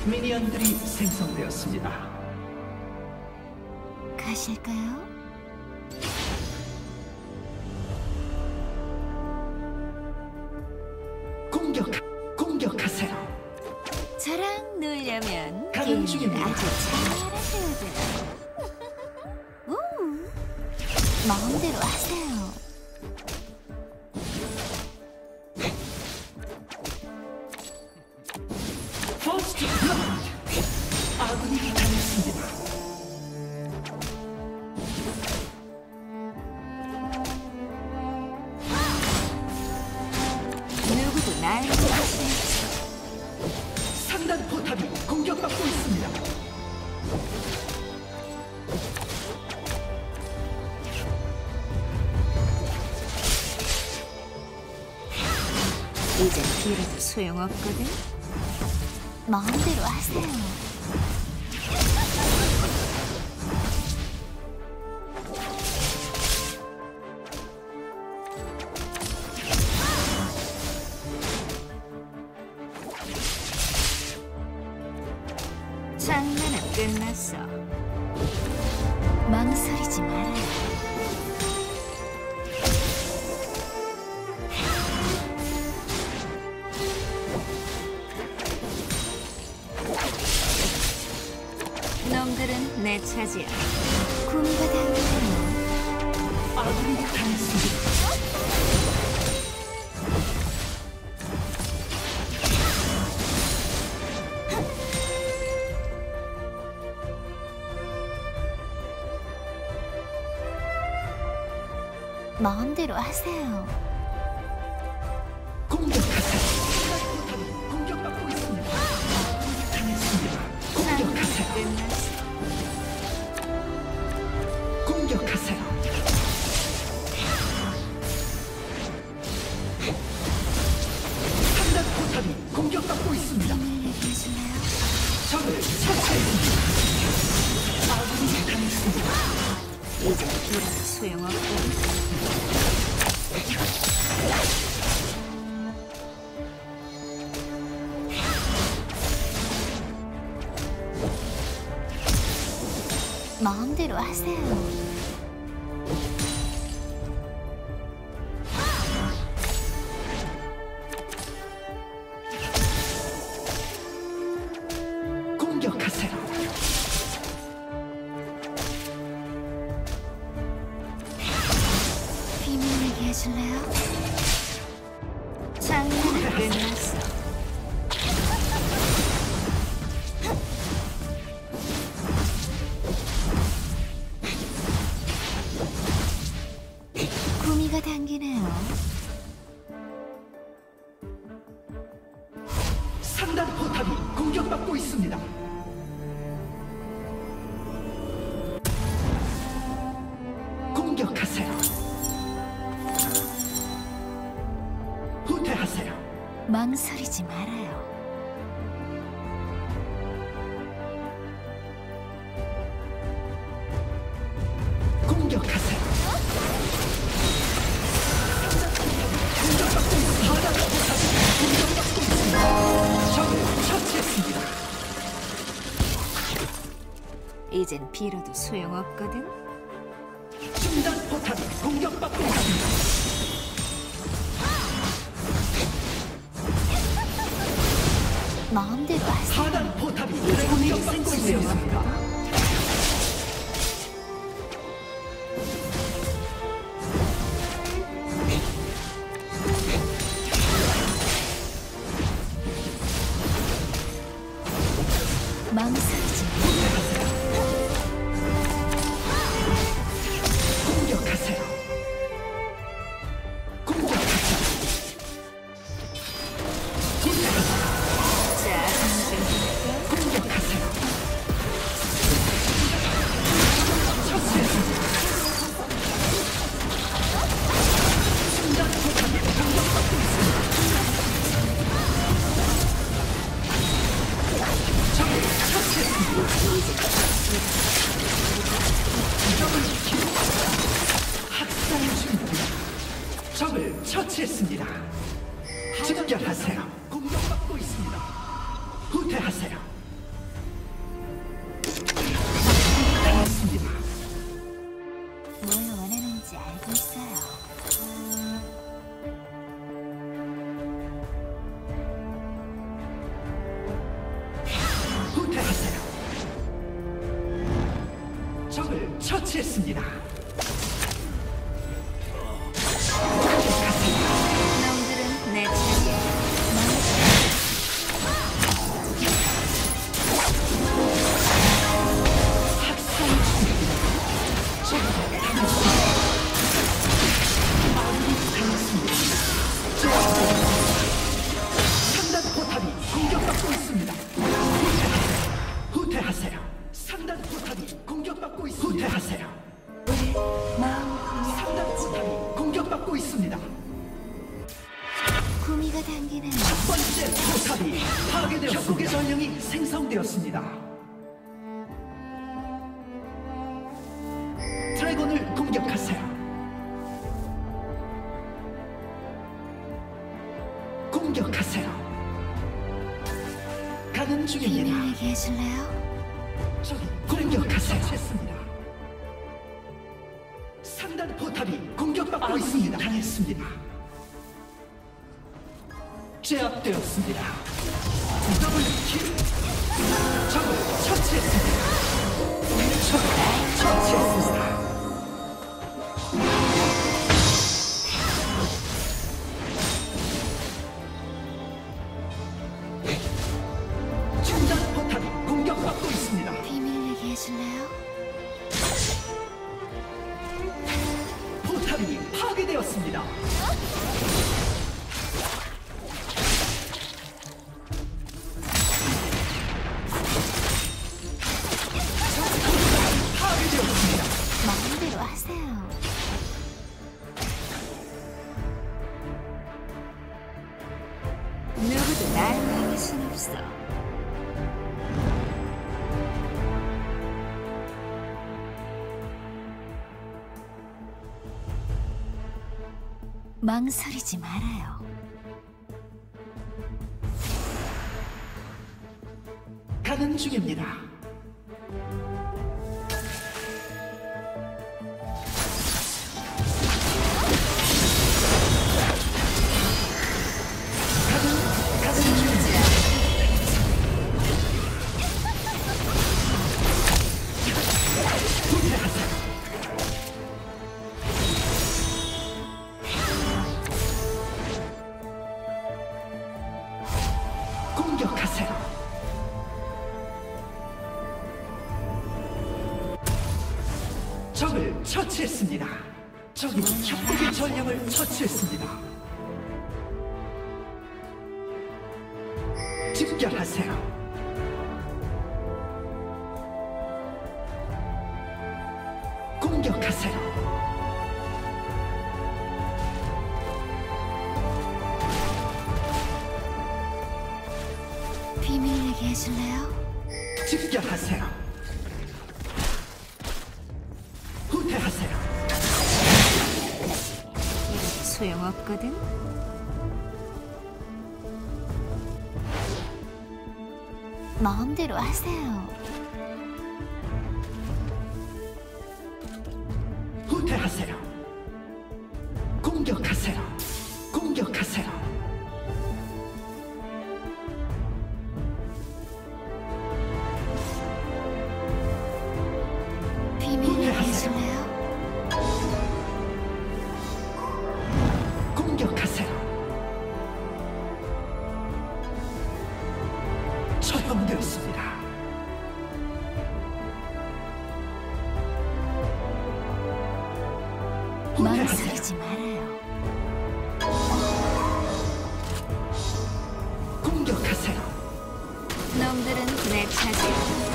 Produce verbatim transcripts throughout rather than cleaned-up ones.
미니언들이 생성되었습니다. 가실까요? 공격, 공격하세요. 저랑 놀려면 가는 게임을 중입니다. 아주 잘하셔야 돼요. 우, 마음대로 하세요. 퍼스트 블러드. 아군이 당했습니다. 누구도 날 모르시. 상단 포탑이 공격받고 있습니다. 이제 빌어도 소용없거든. 마음대로 하세요. 장난은 끝났어. 망설이지 말아요. 놈들은 내 차지야. 구미가 당기네요. 아군이 당했습니다. 마음대로 하세요. 공격하세요. 포탑이 공격받고 있습니다. 아군이 당했습니다. 공격하세요. 끝났어. 공격하세요. 상단 포탑이 공격받고 있습니다. 얘기해줄래요? 적을 처치했습니다. 아군이 당했습니다. 이제 빌어도 소용없거든. 마음대로 하세요. 공격하세요. 비밀 얘기해줄래요? 장난은 끝났어. 구미가 당기네요. 상단 포탑이 공격받고 있습니다. 공격하세요. 후퇴하세요. 망설이지 말아요. 공격하세요. 공격받고 있습니다. 바다 포탑이 공격받고 있습니다. 적을 처치했습니다. 이젠 빌어도 소용없거든. 중단 포탑이 공격받고 있습니다. 마음대로 하세요. 하단 포탑이 공격받고 있습니다. 망설이지 말아요. 공격하세요. 공격하세요. 자, 당근. 공격하세요. 처치했습니다. 순간 포탑이 공격받고 있습니다. 적을 처치했습니다. 적을 학살 중입니다. 적을 처치했습니다. 집결하세요. 공격받고 있습니다. 후퇴하세요. 처치했습니다. 놈들은 내 차지야. 상단 포탑이 공격받고 있습니다. 후퇴하세요. 상단 포탑이 공격받고 있습니다. 후퇴하세요. 상단 포탑이 공격받고 있습니다. 구미가 당기는 첫 번째 포탑이 파괴되었습니다. 협곡의 전령이 생성되었습니다. 드래곤을 공격하세요. 공격하세요. 가는 중입니다. 비밀 얘기해 줄래요? 저기 공격하세요. 했습니다. 상단 포탑이 공격받고 있습니다. 당했습니다. 제압되었습니다. 더블 킬. 적을 처치했습니다. 적을 처치했습니다. 중단 포탑이 공격받고 있습니다. 비밀 얘기해 줄래요? 포탑이 파괴되었습니다. 파괴되었습니다. 마음대로 하세요. 누구도 날 막을 순 없어. 망설이지 말아요. 가는 중입니다. 가는 가는 중입니다. 후퇴하세요. 공격하세요. 적을 처치했습니다. 적이 협곡의 전령을 처치했습니다. 집결하세요. 공격하세요. 비밀 얘기해 줄래요? 집결하세요. 후퇴하세요. 이렇게 소용없거든. 마음대로 하세요. 후퇴하세요. 공격하세요. 공격하세요. 비밀 얘기해 줄래요? 공격하세요. 처형되었습니다. 후퇴하세요. 망설이지 말아요. 공격하세요. 놈들은 내 차지야.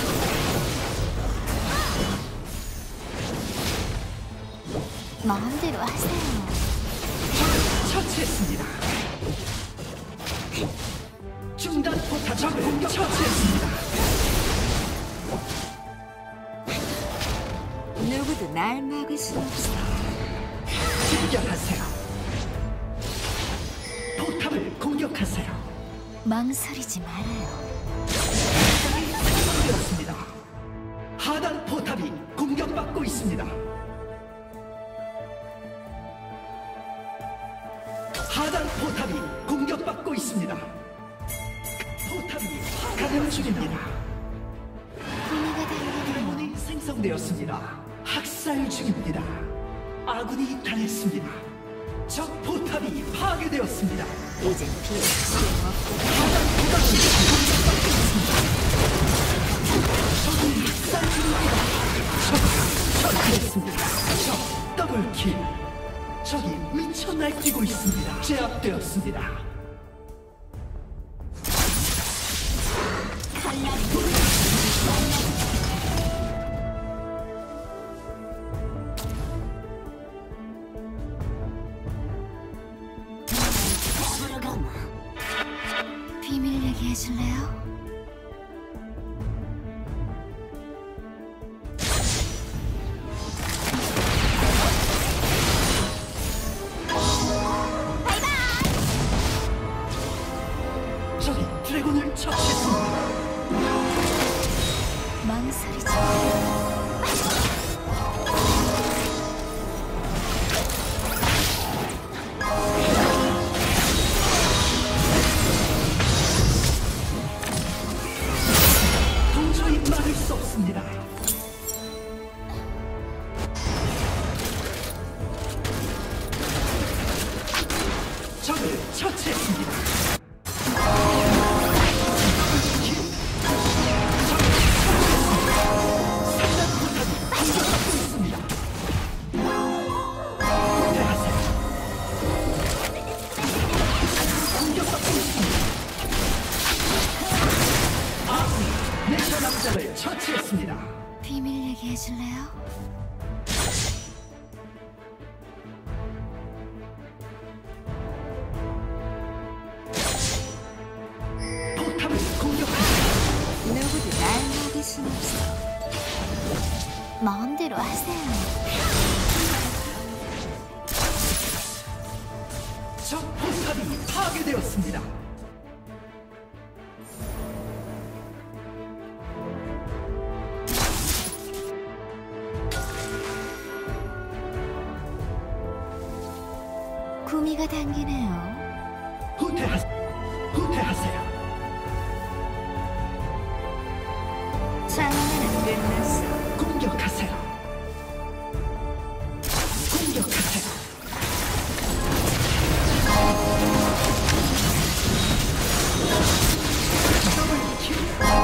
마음대로 하세요. 처치했습니다. 중단 포탑 적을 공격 처치했습니다. 누구도 날 막을 수 없어. 집결하세요. 포탑을 공격하세요. 망설이지 말아요. 되었습니다. 하단 포탑이 공격받고 있습니다. 하단 포탑이 공격받고 있습니다. 포탑이 가는 중입니다. 구미가 달리는 드래곤이 생성되었습니다. 학살. 학살 중입니다. 아군이 당했습니다. 적 포탑이 파괴되었습니다. 이젠 비록 소용없고 적이 학살 중입니다. 적 처치했습니다. 적 더블킬. 적이 미쳐 날뛰고 있습니다. 제압되었습니다. 비밀 얘기해줄래요? 적이 드래곤을 처치했습니다. 망설이지 마요. 도저히 막을 수 없습니다. 적을 처치했습니다. 남자를 처치했습니다. 비밀 얘기해줄래요? 포탑을 공격하세요. 누구도 날 먹일 순 없어. 마음대로 하세요. 적 포탑이 파괴되었습니다. 구미가 당기네요. 후퇴하, 후퇴하세요. 장난은 끝났어. 공격하세요. 공격하세요. 더블킬.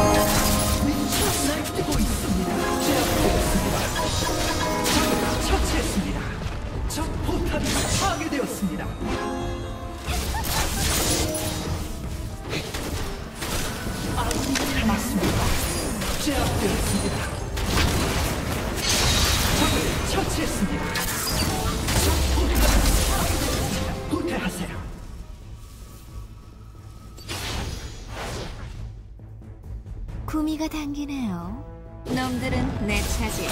미쳐 날뛰고 있습니다. 제압되었습니다. 적을 처치했습니다. 적 포탑이 파괴되었습니다. 아군이 당했습니다. 제압되었습니다. 적을 처치했습니다. 적 포탑이 파괴되었습니다. 후퇴하세요. 구미가 당기네요. 놈들은 내 차지야.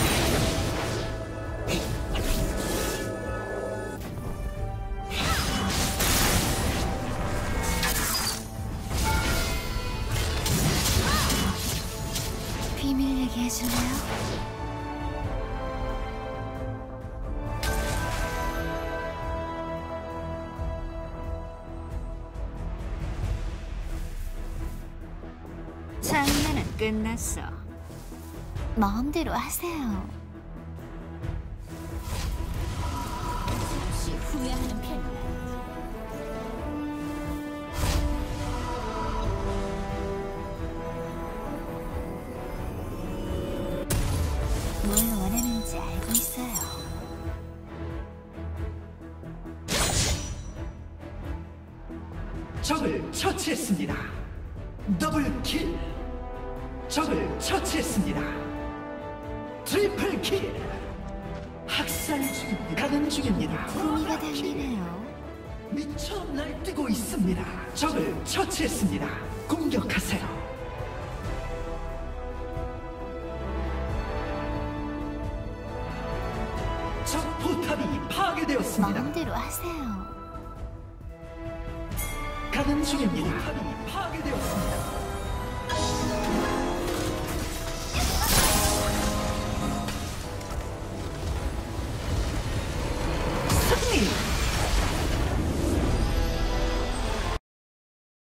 비밀 얘기해줄래요? 장난은 끝났어. 마음대로 하세요. 혹시 후회하는 편이야? 뭘 원하는지 알고 있어요. 적을 처치했습니다. 더블킬. 적을 처치했습니다. 트리플킬. 학살 중입니다. 가는 중입니다. 구미가 당기네요. 미쳐 날뛰고 있습니다. 적을 처치했습니다. 공격하세요. 적 포탑이 파괴되었습니다. 마음대로 하세요. 가는 중입니다. 포탑이 파괴되었습니다. 승리!